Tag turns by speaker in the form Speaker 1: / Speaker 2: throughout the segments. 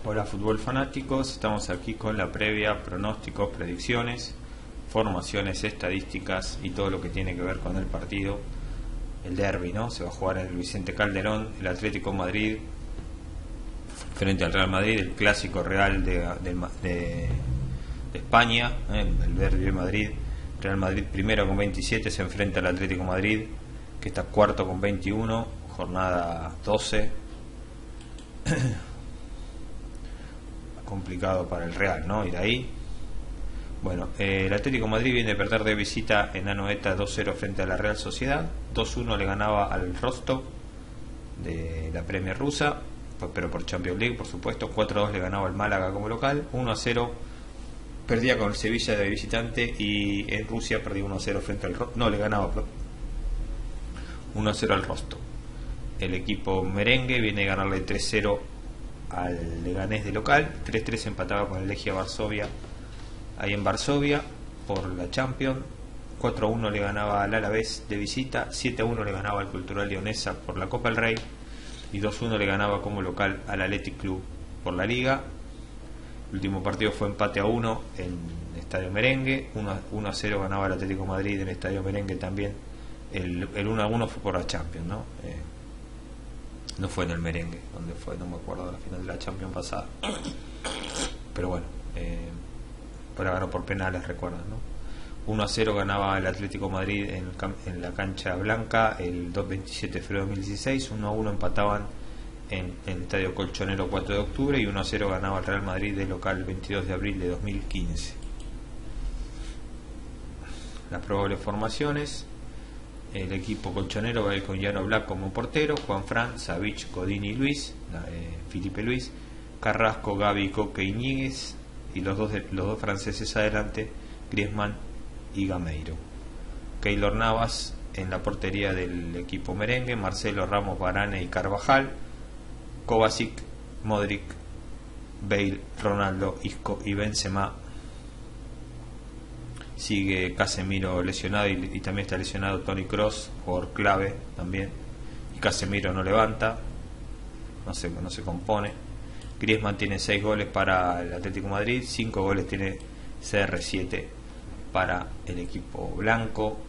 Speaker 1: Hola fútbol fanáticos, estamos aquí con la previa, pronósticos, predicciones, formaciones, estadísticas y todo lo que tiene que ver con el partido. El derbi, ¿no? Se va a jugar en el Vicente Calderón, el Atlético Madrid frente al Real Madrid, el clásico real de España, el derbi de Madrid. Real Madrid primero con 27 se enfrenta al Atlético Madrid, que está cuarto con 21, jornada 12. Complicado para el Real, ¿no? Y de ahí, bueno, el Atlético Madrid viene a perder de visita en Anoeta 2-0 frente a la Real Sociedad, 2-1 le ganaba al Rostov de la Premier rusa, pero por Champions League, por supuesto. 4-2 le ganaba al Málaga como local, 1-0 perdía con el Sevilla de visitante, y en Rusia perdía 1-0 frente al Rostov, no, le ganaba 1-0 al Rostov. El equipo merengue viene a ganarle 3-0 al Leganés de local, 3-3 empataba con el Legia Varsovia ahí en Varsovia por la Champions, 4-1 le ganaba al Alavés de visita, 7-1 le ganaba al Cultural Leonesa por la Copa del Rey y 2-1 le ganaba como local al Athletic Club por la Liga. El último partido fue empate a 1 en Estadio Merengue, 1-0 ganaba el Atlético Madrid en Estadio Merengue también. El 1-1 fue por la Champions, ¿no? No fue en el Merengue, donde fue, no me acuerdo, de la final de la Champions pasada. Pero bueno, pero ganó por penales, recuerdan, ¿no? 1-0 ganaba el Atlético Madrid en la cancha blanca el 27 de febrero de 2016, 1-1 empataban en el Estadio Colchonero 4 de octubre y 1-0 ganaba el Real Madrid de local el 22 de abril de 2015. Las probables formaciones: el equipo colchonero va a ir con Jan Oblak como portero, Juan Fran, Savic, Godín y Luis, Felipe Luis, Carrasco, Gavi, Coque y Ñíguez, y los dos franceses adelante, Griezmann y Gameiro. Keylor Navas en la portería del equipo merengue, Marcelo, Ramos, Varane y Carvajal, Kovacic, Modric, Bale, Ronaldo, Isco y Benzema. Sigue Casemiro lesionado y también está lesionado Toni Kroos, jugador clave también, y Casemiro no levanta, no se compone. Griezmann tiene 6 goles para el Atlético de Madrid, 5 goles tiene CR7 para el equipo blanco.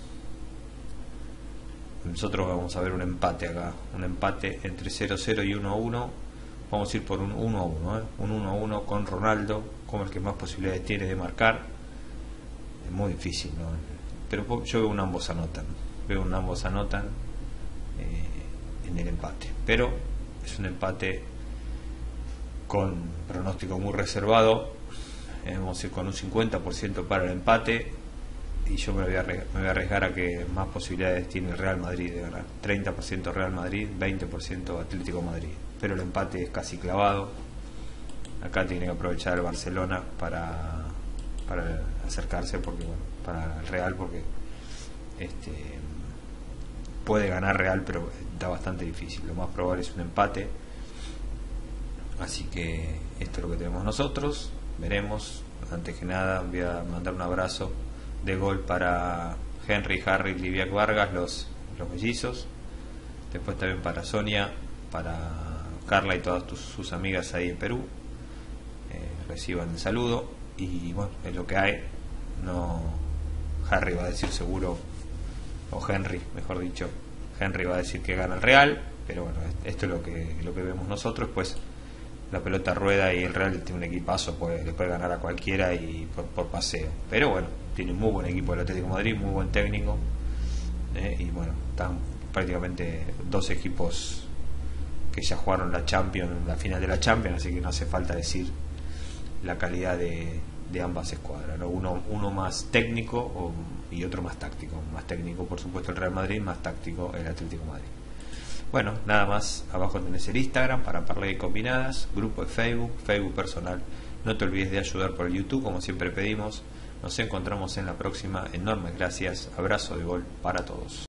Speaker 1: Nosotros vamos a ver un empate acá, un empate entre 0-0 y 1-1. Vamos a ir por un 1-1, un 1-1 con Ronaldo como el que más posibilidades tiene de marcar. Es muy difícil, ¿no? Pero yo veo un ambos anotan, en el empate, pero es un empate con pronóstico muy reservado. Vamos a ir con un 50% para el empate, y yo me voy a arriesgar a que más posibilidades tiene el Real Madrid de ganar. 30% Real Madrid, 20% Atlético Madrid, pero el empate es casi clavado. Acá tiene que aprovechar el Barcelona para acercarse, porque bueno, para el Real, porque puede ganar Real, pero está bastante difícil. Lo más probable es un empate, así que esto es lo que tenemos nosotros. Veremos. Antes que nada voy a mandar un abrazo de gol para Henry, Harry, Liviac Vargas, los mellizos. Después también para Sonia, para Carla y todas sus amigas ahí en Perú. Reciban el saludo. Y bueno, es lo que hay. No, Harry va a decir seguro, o Henry, mejor dicho, Henry va a decir que gana el Real, pero bueno, esto es lo que vemos nosotros. Pues la pelota rueda y el Real tiene un equipazo, le puede ganar a cualquiera y por paseo. Pero bueno, tiene un muy buen equipo el Atlético de Madrid, muy buen técnico, y bueno, están prácticamente dos equipos que ya jugaron la Champions, la final de la Champions, así que no hace falta decir la calidad de ambas escuadras, ¿no? Uno más técnico y otro más táctico. Más técnico, por supuesto, el Real Madrid, más táctico el Atlético de Madrid. Bueno, nada más. Abajo tenés el Instagram para Parlay Combinadas, grupo de Facebook personal. No te olvides de ayudar por el YouTube, como siempre pedimos. Nos encontramos en la próxima. Enormes gracias. Abrazo de gol para todos.